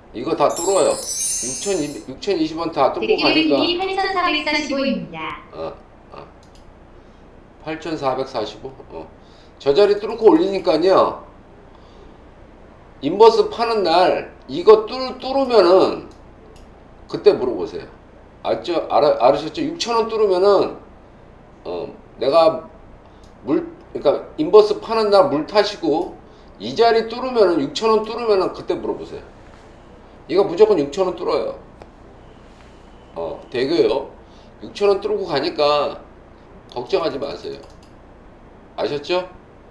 이거 다 뚫어요. 6,020원 다 뚫고 가니까. 8,445입니다. 8,445. 저 자리 뚫고 올리니까요. 인버스 파는 날 이거 뚫으면은 그때 물어보세요. 알으셨죠? 6,000원 뚫으면은 내가 그러니까 인버스 파는 날 물 타시고 이 자리 뚫으면은 6,000원 뚫으면은 그때 물어보세요. 이거 무조건 6,000원 뚫어요. 대교요. 6,000원 뚫고 가니까 걱정하지 마세요. 아셨죠?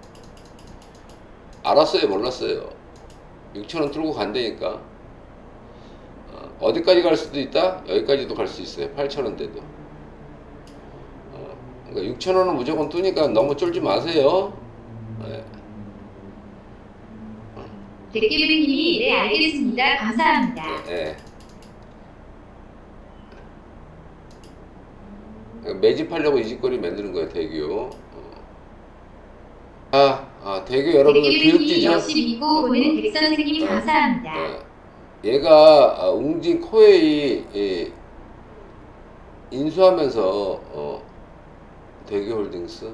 알았어요? 몰랐어요? 6,000원 뚫고 간다니까. 어디까지 갈 수도 있다? 여기까지도 갈 수 있어요. 8,000원대도. 그러니까 6,000원은 무조건 뚫으니까 너무 쫄지 마세요. 네. 백기부님이 네 알겠습니다. 감사합니다. 네. 매집하려고 이 짓거리 만드는 거예요. 대교. 대교 여러분들 교육지죠? 역시 믿고 보는 백선생님 감사합니다. 얘가 웅진 코웨이 인수하면서 대교홀딩스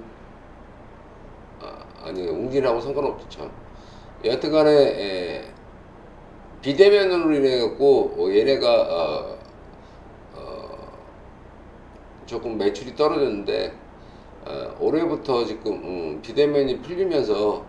아니 웅진하고 상관없죠 참. 여하튼간에 비대면으로 인해 갖고 얘네가 조금 매출이 떨어졌는데 올해부터 지금 비대면이 풀리면서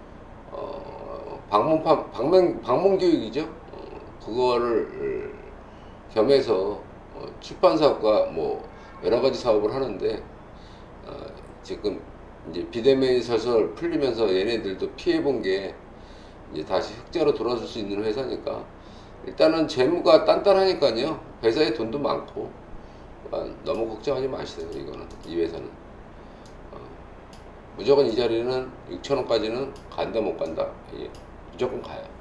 방문 교육이죠. 그거를 겸해서 출판 사업과 뭐 여러 가지 사업을 하는데 지금 이제 비대면이 설설 풀리면서 얘네들도 피해 본 게 이제 다시 흑자로 돌아설 수 있는 회사니까 일단은 재무가 단단하니까요. 회사에 돈도 많고 너무 걱정하지 마시세요. 이거는 이 회사는 무조건 이 자리는 6,000원까지는 간다 못 간다. 무조건 가요.